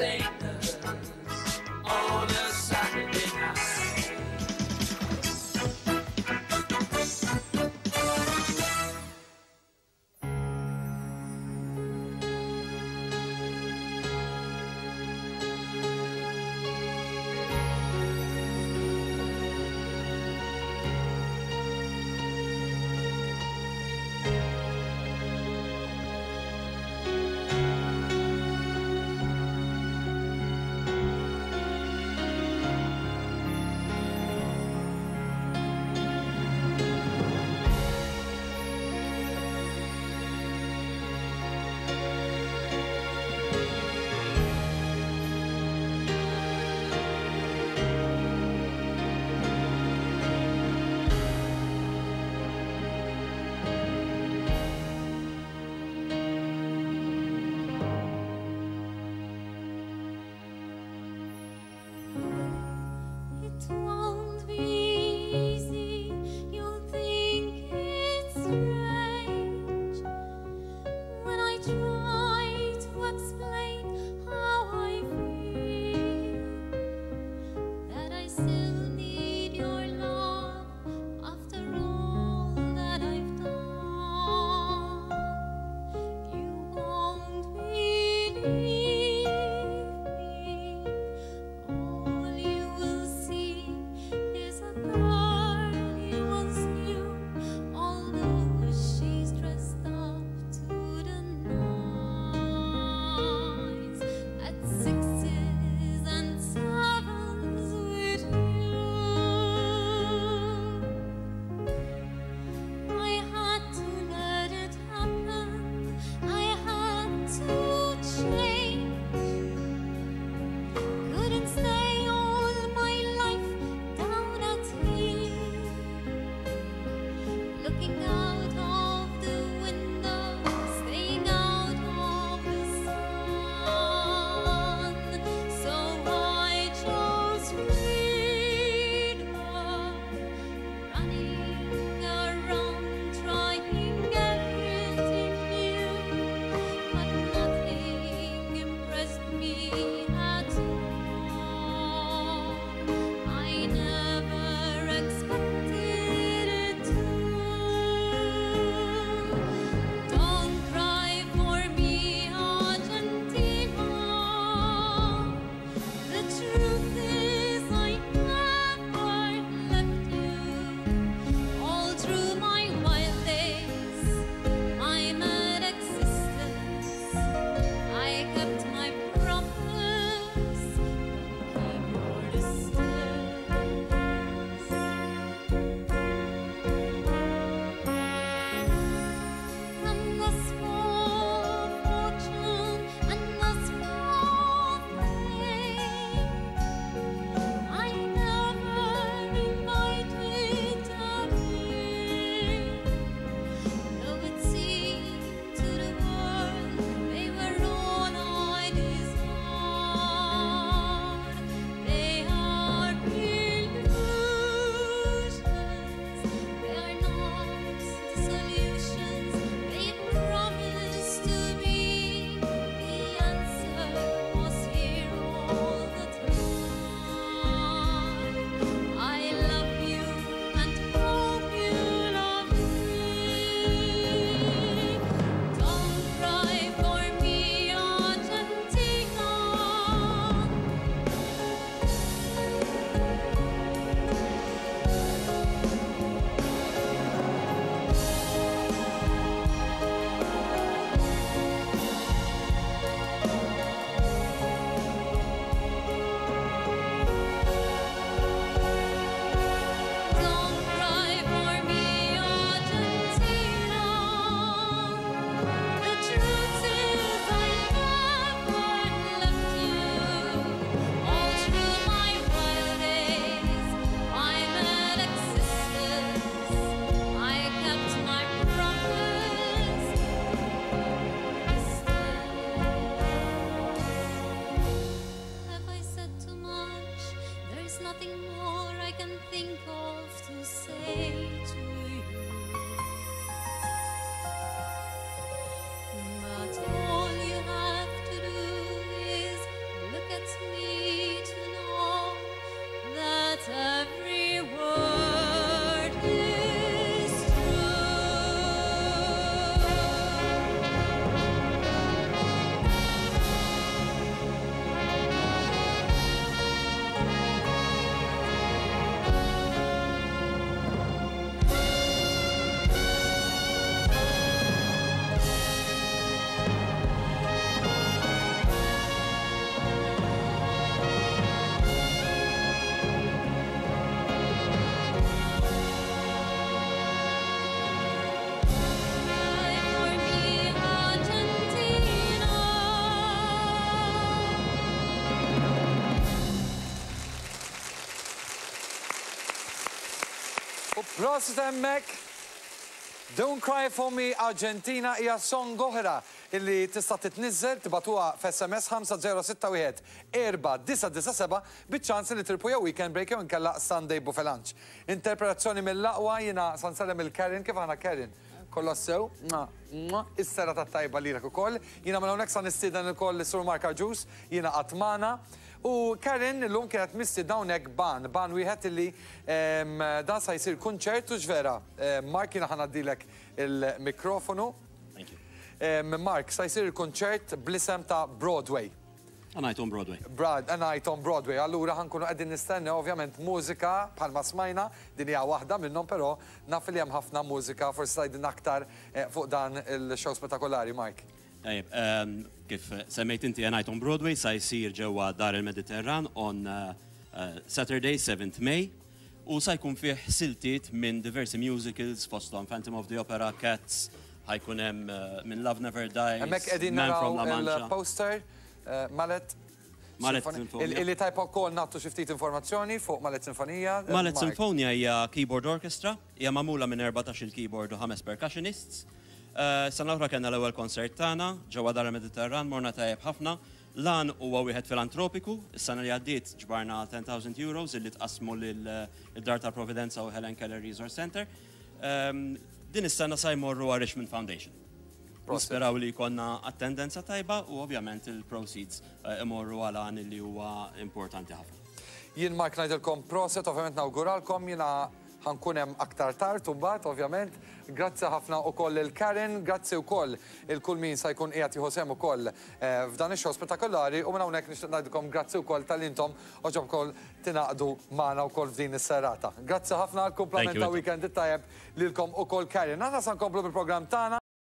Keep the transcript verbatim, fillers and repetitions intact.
entertainers on a Saturday night. Prosit hemmhekk. Don't Cry For Me Argentina hija song oħra illi tista' titniżżel tibatuha f'S M S ħamsa zero sitta wieħed erba' disa' disa' seba' biċ-ċans li tirpu jew Weekend Break jew inkella Sunday Buffet Lunch. Interpretazzjoni mill-aqwa jiena sansellem il-Karen kif aħna Karen. Kollha sew, is-sera tat-tajba lilek ukoll. Jiena minn hawnhekk sa nistieden ukoll is-Sur Mark Arġus, jiena qatt magħna. U Karen illum kienet mistiedna hawnhekk ban, ban wieħed illi dan sa jsir kunċert u x'vera. Mark jiena ħanaddilek il-mikrofonu. Thank you. Mark, sa jsir il-kunċert bl-isem ta' Broadway. A Night on Broadway. Brad, A Night on Broadway. Allura ħankunu qegħdin nistennew ovvjament mużika bħalma smajna, din hija waħda minnhom però naf li hemm ħafna mużika forsi tgħidilna aktar fuq dan il-show spettakolari, Mark. Tajjeb, kif semmejt inti A Night on Broadway sa jsir ġewwa Dar il-Mediterran on Saturday seventh May u sa jkun fih siltiet minn diversi musicals fosthom Phantom of the Opera, Cats, ħajkun hemm minn Love Never Dies, Hemmhekk qegħdin Man from La naraw Mancha. il-poster. Mallet Mallet Sinfonija. Illi tajpa wkoll nagħtu xi ftit informazzjoni fuq Mallet Sinfonija. Mallet Sinfonija hija keyboard orchestra, hija magħmula minn erbatax il-keyboard u ħames percussionists. Sena oħra kellna l-ewwel konsert tagħna ġewwa Dar il-Mediterran, morna tajjeb ħafna. Lan huwa wieħed filantropiku, is-sena li għaddiet ġbarna ten thousand euros illi tqasmu lid-Dar tal-Providenza u Helen Keller Resource Center. Din is-sena sa jmorru għal Richmond Foundation. Nisperaw li jkollna attendenza tajba u ovvjament il-proceeds imorru għal għan li huwa importanti ħafna. Jien Mark ngħidilkom proset, ovvjament nawguralkom, jiena ħankun hemm aktar tard u mbagħad ovvjament. Grazzi ħafna wkoll il-Karen, grazzi wkoll il-kull min sa jkun qiegħed jieħu sehem ukoll f'dan ix-show spettakolari u minn hawnhekk nixtieq ngħidilkom grazzi wkoll tal-intom oġobkom tingħaqdu magħna wkoll f'din is-serata. Grazzi ħafna għall-kumplament ta' weekend it-tajjeb lilkom ukoll Karen. Aħna se nkomplu bil-programm tagħna.